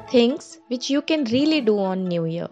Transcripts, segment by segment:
Things which you can really do on New Year.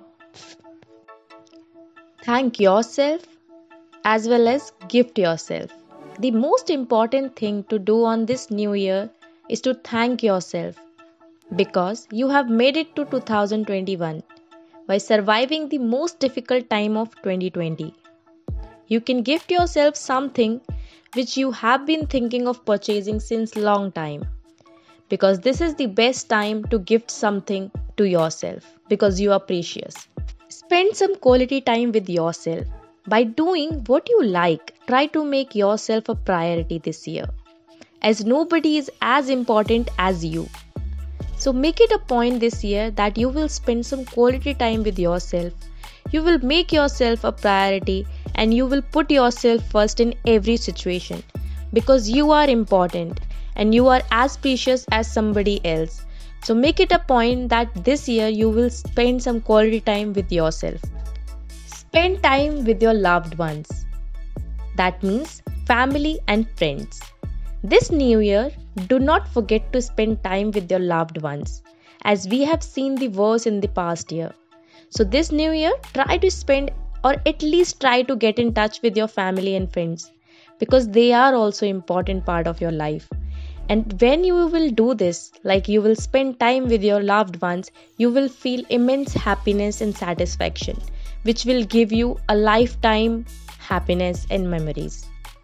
Thank yourself as well as gift yourself. The most important thing to do on this New Year is to thank yourself because you have made it to 2021 by surviving the most difficult time of 2020. You can gift yourself something which you have been thinking of purchasing since long time, because this is the best time to gift something to yourself because you are precious. Spend some quality time with yourself. By doing what you like, try to make yourself a priority this year, as nobody is as important as you. So make it a point this year that you will spend some quality time with yourself. You will make yourself a priority and you will put yourself first in every situation, because you are important and you are as precious as somebody else. So make it a point that this year you will spend some quality time with yourself. Spend time with your loved ones. That means family and friends. This New Year, do not forget to spend time with your loved ones, as we have seen the worst in the past year. So this New Year, try to spend or at least try to get in touch with your family and friends, because they are also important part of your life. And when you will do this, like you will spend time with your loved ones, you will feel immense happiness and satisfaction, which will give you a lifetime happiness and memories.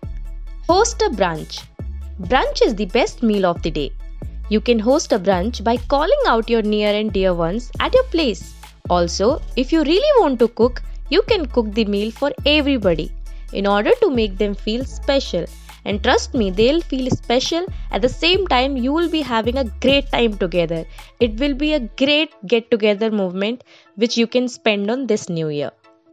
Host a brunch. Brunch is the best meal of the day. You can host a brunch by calling out your near and dear ones at your place. Also, if you really want to cook, you can cook the meal for everybody in order to make them feel special. And trust me, they'll feel special. At the same time, you will be having a great time together. It will be a great get-together movement which you can spend on this New Year.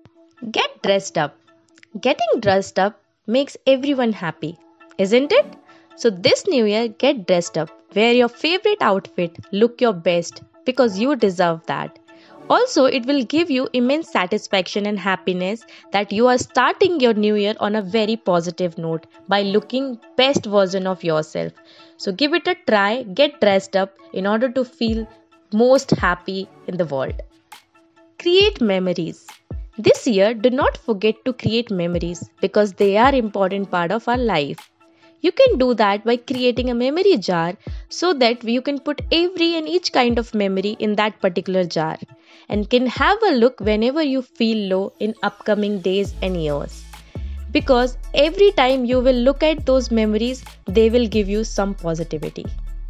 Get dressed up. Getting dressed up makes everyone happy, isn't it? So this New Year, get dressed up. Wear your favorite outfit. Look your best because you deserve that. Also, it will give you immense satisfaction and happiness that you are starting your new year on a very positive note by looking best version of yourself. So give it a try, get dressed up in order to feel most happy in the world. Create memories. This year, do not forget to create memories because they are important part of our life. You can do that by creating a memory jar so that you can put every and each kind of memory in that particular jar and can have a look whenever you feel low in upcoming days and years. Because every time you will look at those memories, they will give you some positivity.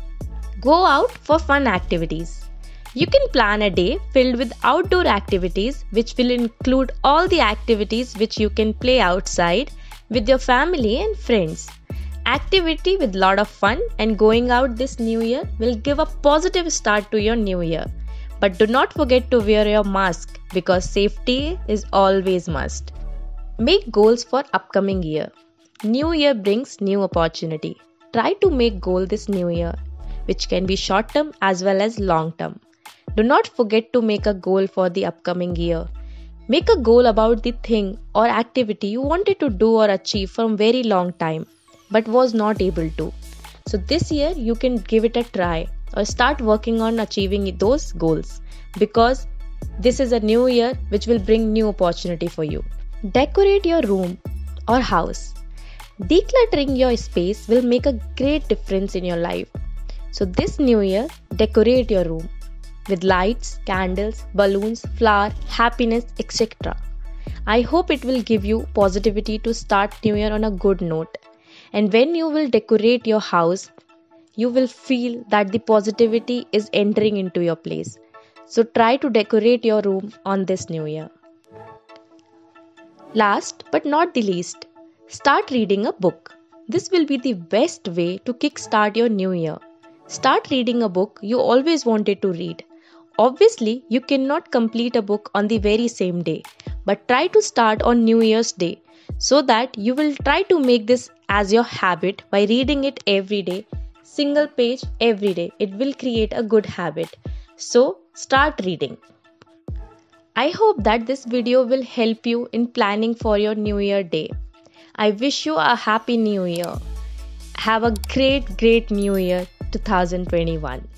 Go out for fun activities. You can plan a day filled with outdoor activities, which will include all the activities which you can play outside with your family and friends. Activity with lot of fun and going out this new year will give a positive start to your new year. But do not forget to wear your mask because safety is always must. Make goals for upcoming year. New year brings new opportunity. Try to make goal this new year, which can be short term as well as long term. Do not forget to make a goal for the upcoming year. Make a goal about the thing or activity you wanted to do or achieve from very long time but was not able to. So this year you can give it a try or start working on achieving those goals, because this is a new year which will bring new opportunity for you. Decorate your room or house. Decluttering your space will make a great difference in your life. So this new year, decorate your room with lights, candles, balloons, flower, happiness, etc. I hope it will give you positivity to start new year on a good note. And when you will decorate your house, you will feel that the positivity is entering into your place. So try to decorate your room on this new year. Last but not the least, start reading a book. This will be the best way to kickstart your new year. Start reading a book you always wanted to read. Obviously, you cannot complete a book on the very same day, but try to start on New Year's Day so that you will try to make this as your habit by reading it every day, single page every day. It will create a good habit. So start reading. I hope that this video will help you in planning for your New Year day. I wish you a happy New Year. Have a great New Year 2021.